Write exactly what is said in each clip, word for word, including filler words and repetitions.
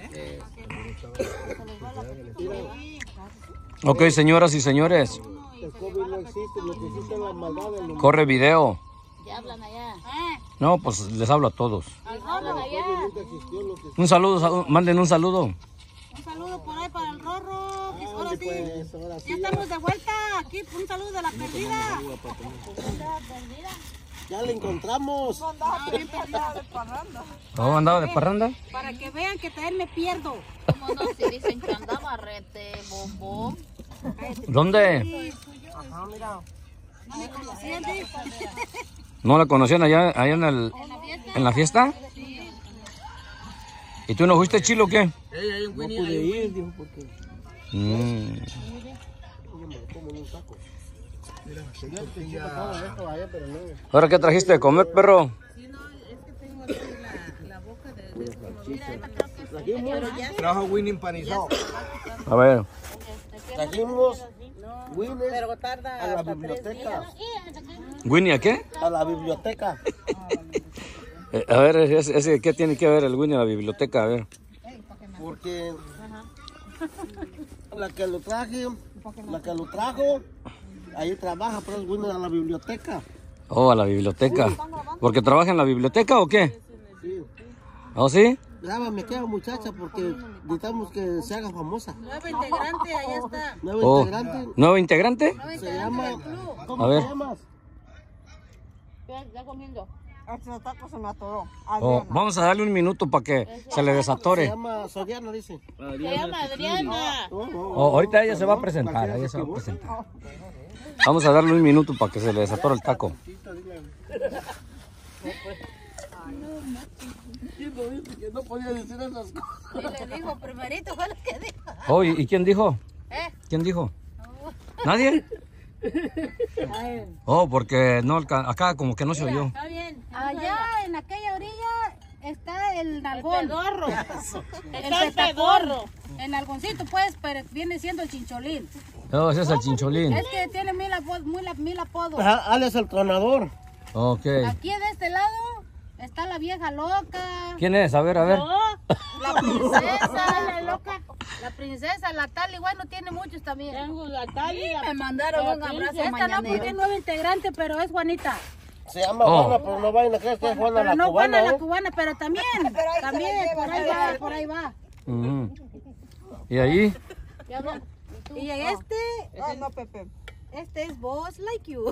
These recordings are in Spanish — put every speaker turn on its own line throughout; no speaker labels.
Ok, señoras y señores.
El COVID no existe, lo que existe es la maldad del mundo.
Corre video.
¿Qué hablan allá?
No, pues les hablo a todos.
Hablan allá.
Un saludo, sal- manden un saludo.
Un saludo por ahí para el Rorro. Que ahora sí,
Pues, ahora sí,
ya estamos de vuelta. Aquí un saludo de la perdida.
ya la encontramos.
Ah, bien perdida de parranda.
¿Oh, andaba de parranda?
Para que vean que también me pierdo.
¿Cómo no? Si dicen que andaba rete, bombón.
¿Dónde?
Ajá, mira.
No me conocían, ¿sí?
¿No la conocían allá, allá en, el, en la fiesta? ¿Y tú no fuiste, Chilo, o qué?
No pude ir, dijo, porque
Mm.
yo me lo como en un taco. Mira, yo te chico todo esto allá, pero no.
¿Ahora qué trajiste de comer, perro?
Trajo Winnie empanizado.
A ver.
Trajimos Winnie a la biblioteca.
¿Winnie a qué?
A la biblioteca.
Eh, a ver, ese, ese, ¿qué tiene que ver el Winnie a la biblioteca? A ver.
Porque la que lo traje, la que lo trajo, ahí trabaja, pero es Winnie a la biblioteca.
Oh, a la biblioteca. ¿Porque trabaja en la biblioteca o qué?
Sí.
¿Oh, sí?
Grábame aquella muchacha porque necesitamos que se haga famosa.
Nueva integrante, allá está.
Nueva
Oh,
integrante.
¿nuevo integrante?
Se llama. ¿Cómo
A ver.
te llamas?
Ya comiendo.
Hasta taco se me atoró.
Oh, vamos a darle un minuto para que se le
Se
desatore.
llama Soriano, dice.
Se llama Adriana.
Oh, oh,
Oh, ahorita ella se va a presentar, ella se va a presentar. Vamos a darle un minuto para que se le desatore el taco.
Que no podía decir esas cosas.
Y le dijo, primerito fue lo que dijo.
Oh, ¿y y quién dijo?
¿Eh?
¿Quién dijo? ¿Nadie? Oh, porque no alca- acá como que no se oyó.
Está bien. Allá en aquella orilla está el nalgón. El pedorro.
Está el pedorro.
El nalgoncito, pues, pero viene siendo el chincholín.
Oh, ese es el chincholín.
Es que tiene mil apodos. Mil, mil apodos.
Ajá, Alex el tronador.
Ok.
Aquí de este lado está la vieja loca.
¿Quién es? A ver, a ver.
La princesa, la loca. La princesa, la Tali, bueno, tiene muchos también.
Tengo la Tali.
Me mandaron un abrazo. Esta no porque es nueva integrante, pero es Juanita.
Se llama
Oh.
Juana, pero no vayan a creer que es Juana
Pero
la
no
cubana.
Juana la
¿eh?
cubana, pero también. También, por ahí va, por ahí va.
Ujú. ¿Y ahí?
Y este. Ah, no, Pepe. Este es Boss Like You.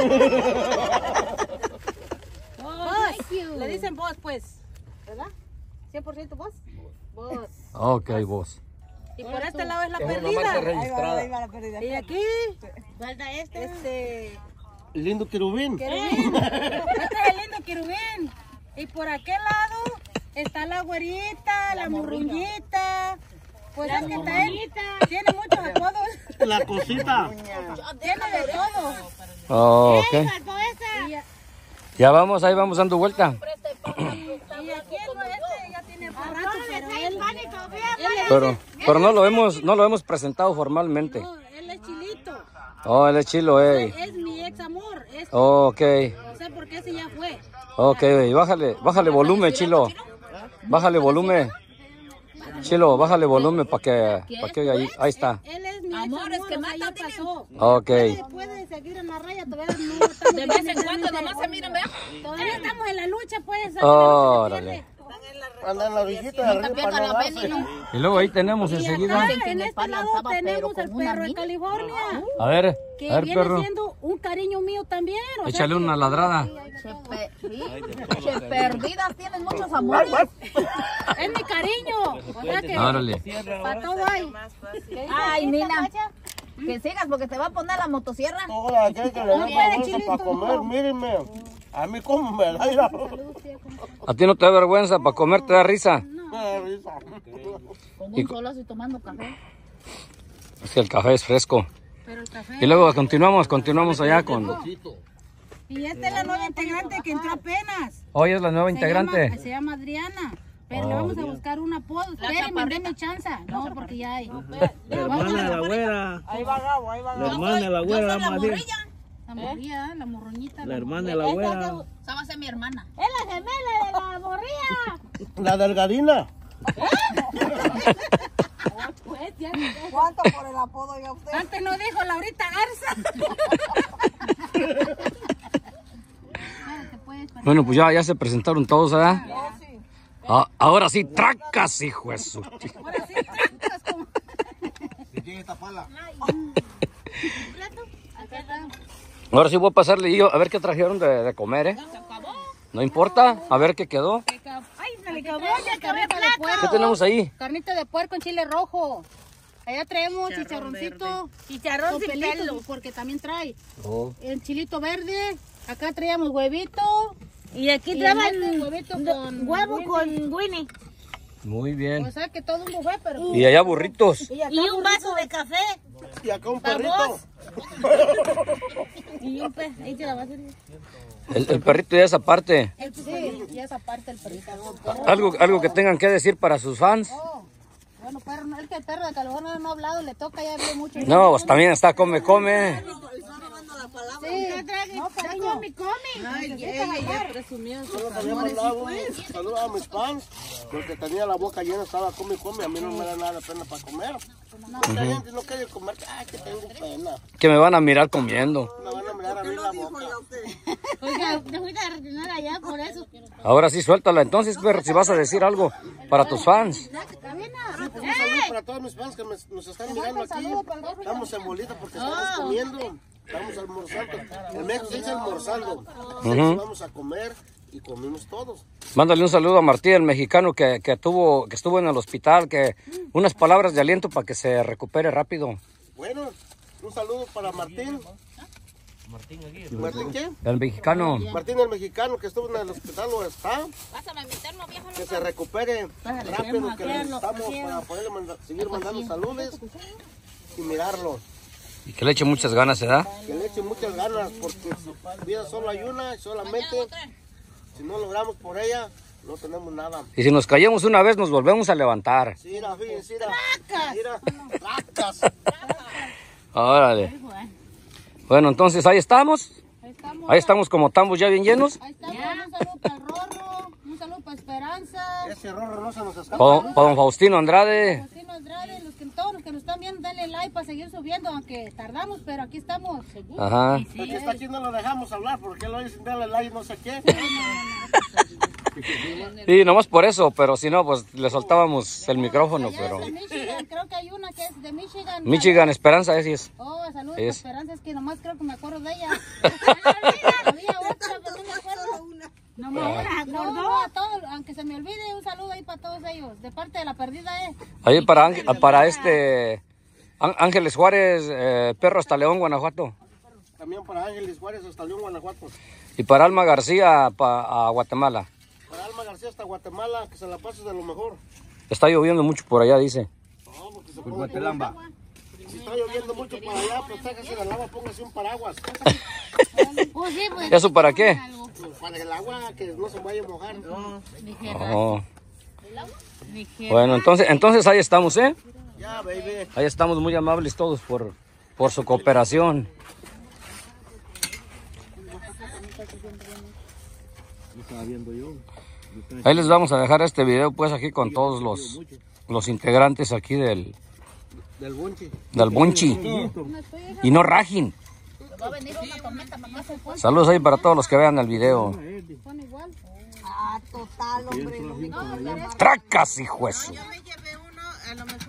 Boss. Le dicen Boss, pues. ¿Verdad? cien por ciento Boss. Boss.
Ok, vos.
Y por este lado es la
Es una
perdida.
marca registrada.
Ahí va la perdida. Y aquí. Falta este. Este.
Lindo querubín.
Querubín. Este es el lindo querubín. Y por aquel lado está la güerita, la, murruñita. Pues es que también tiene muchos apodos.
La cosita.
Tiene de todo.
Oh, ok.
Y,
Ya vamos, ahí vamos dando vuelta.
y aquí no, este ya tiene borracho, pero él, él le
Pero, pero no lo hemos, no lo hemos presentado formalmente.
no, él es chilito.
Oh, él es chilo, eh.
Es mi ex amor. Es,
Oh, ok.
no sé por qué ese ya fue.
Ok, y bájale, bájale volumen, chilo. Bájale volumen. Chilo, bájale volumen para que, para que oiga ahí. Ahí está.
Él es mi ex
Amor,
amor,
es que
o sea, ya
mata,
pasó.
Ok.
Puede, puede seguir en la raya, todavía no estamos
De vez en
bien,
cuando
realmente.
nomás se miran, ¿verdad?
Todavía estamos en la lucha, pues.
Órale.
Anda en la orillita de
No te
arriba
pierdas
para no
la
darse.
Benny, ¿no?
Y luego ahí tenemos
Y
enseguida.
acá,
Dicen que
en
en el
este
pan
lado
lanzaba
tenemos
perro
el
con una
perro de
mina.
California.
A ver,
Que
a ver,
viene
perro.
siendo un cariño mío también. O sea
Échale
que-
una ladrada.
Che, pe- sí. Che, perdidas tienen muchos amores.
Es mi cariño. O sea que
Órale.
para todo hay.
Ay, Nina. Que sigas porque te va a poner la motosierra.
Toda la gente le da vergüenza para comer, mírenme. A mí como me da ira.
¿A ti no te da vergüenza para comer? ¿Te da risa?
Me da risa.
Con
Y
un
co-
solo así tomando café.
Es que el café es fresco.
Pero el café.
Y luego continuamos, continuamos allá con...
Y esta es la nueva integrante que entró apenas.
Hoy es la nueva
Se
integrante.
llama, se llama Adriana. Pero
Oh,
le vamos a
Adriana.
buscar un apodo. Espérenme, denme chance. No, porque ya hay.
La hermana de la güera.
Ahí va Gabo, ahí va
La hermana de la güera,
Yo soy la
vamos a decir.
morrilla.
La morrilla, la morroñita.
La hermana de la güera.
Esa va a ser mi hermana.
Es la gemela de la morrilla.
La delgadina.
¿Cuánto por el apodo ya usted?
Antes no dijo Laurita Garza.
Bueno, pues ya, ya se presentaron todos, ¿verdad? Ah, ahora sí, tracas, hijo de su...
Ahora sí, trancas como...
¿De quién es esta pala?
Ahora sí voy a pasarle yo a ver qué trajeron de, de comer, ¿eh? No importa, a ver qué quedó.
Ay, se le acabó ya carnita de puerco.
¿Qué tenemos ahí?
Carnita de puerco en chile rojo. Allá traemos chicharroncito. Chicharrón sin pelo. Porque también trae.
Oh.
El chilito verde. Acá traíamos huevito.
Y aquí
Y
traban
este huevito con
huevo
Winnie.
con Winnie.
Muy bien.
O sea que todo un buffet, pero...
Y allá burritos.
Y un vaso de café.
Y acá un
¿Para
perrito.
vos? Y un pe... Ahí te la vas a hacer.
El, el perrito ya esa parte.
Sí, y esa parte el perrito.
Algo, algo que tengan que decir para sus fans.
Oh, bueno, perro, no, es que el perro de California no ha hablado, le toca, ya habló mucho.
No, pues también está come, come.
Sí, no, cariño. Come, come.
Ay, ella ya presumió sus
Solo también
amores.
mandaba un saludo a mis fans, porque tenía la boca llena, estaba come y come, a mí no me da nada de pena para comer. Mucha gente no quiere comer, ay, que tengo pena.
Que me van a mirar comiendo.
Me van a mirar a mí la boca.
Oiga, te fuiste a retener allá por eso.
Ahora sí, suéltala entonces, perro, si vas a decir algo para tus fans.
Un saludo para todos mis fans que me- nos están mirando aquí. Estamos en bolita porque estamos comiendo, estamos almorzando. En México se dice almorzando. Entonces vamos a comer y comimos todos.
Mándale un saludo a Martí, el mexicano que, que, tuvo, que estuvo en el hospital, que unas palabras de aliento para que se recupere rápido.
Bueno, un saludo para Martín. ¿Martín qué?
El mexicano.
Martín el mexicano que estuvo en el hospital o está.
Pásame a meternos, viejo.
Que se recupere rápido, que le necesitamos para poderle manda- seguir mandando saludos y mirarlo.
Y que le eche muchas ganas, ¿verdad?
Que le eche muchas ganas porque vida solo hay una y solamente si no logramos por ella no tenemos nada.
Y si nos caemos una vez, nos volvemos a levantar.
Sí, mira, fíjense, mira. Mira, racas.
Órale. Bueno, entonces ahí estamos.
Ahí estamos.
Ahí estamos como tambos ya bien llenos.
Ahí estamos. Un saludo para el Rorro, un saludo para Esperanza.
Ese rorro no se nos escapa.
Para don Faustino Andrade.
Agustino Andrade, los que, todos los que nos están viendo, denle like para seguir subiendo, aunque tardamos, pero aquí estamos.
Ajá.
El que está aquí no lo dejamos hablar porque él oye sin darle like no sé qué.
Sí, nomás por eso, pero si no, pues le soltábamos el micrófono,
Allá
pero...
es de Michigan, creo que hay una que es de Michigan.
Michigan, Esperanza, ese es.
Oh, saludos
Es.
a Esperanza, es que nomás creo que me acuerdo de ella. Había otra, pero no me acuerdo. No, me no, no, a todos, aunque se me olvide, un saludo ahí para todos ellos, de parte de la perdida, eh.
Ahí para, Ángel- para este... Án- Ángeles Juárez, eh, Perro hasta León, Guanajuato.
También para Ángeles Juárez hasta León, Guanajuato.
Y para Alma García, pa- a Guatemala.
Para Alma García hasta Guatemala, que se la pases de lo mejor.
Está lloviendo mucho por allá, dice.
No, porque se ponga Guatelamba. Si está lloviendo mucho para allá, protéjase del agua, póngase un paraguas.
Pues sí, pues.
¿Eso para qué?
Para el agua, que no se vaya a mojar.
Oh. Bueno, entonces, entonces ahí estamos, ¿eh?
Ya, baby.
Ahí estamos muy amables todos por, por su cooperación. Ahí les vamos a dejar este video pues aquí con todos los, los integrantes aquí del,
Del bonche.
del Bunchi. Y no rajin.
Va a venir una tormenta para acá.
Saludos ahí para todos los que vean el video.
Ah, total, hombre.
Tracas, hijo de su.
Yo me llevé uno, a lo mejor